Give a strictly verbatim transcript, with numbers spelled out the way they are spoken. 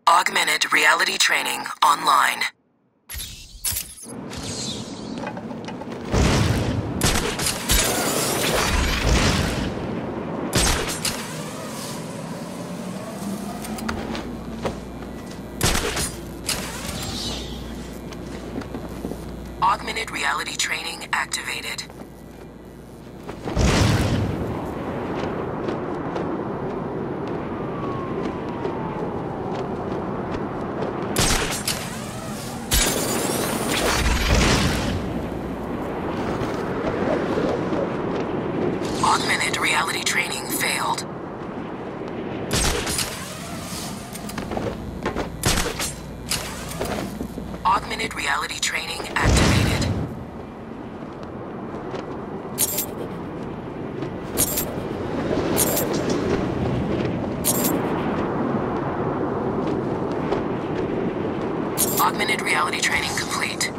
Augmented reality training online. Augmented reality training activated. Augmented reality training failed. Augmented reality training activated. Augmented reality training complete.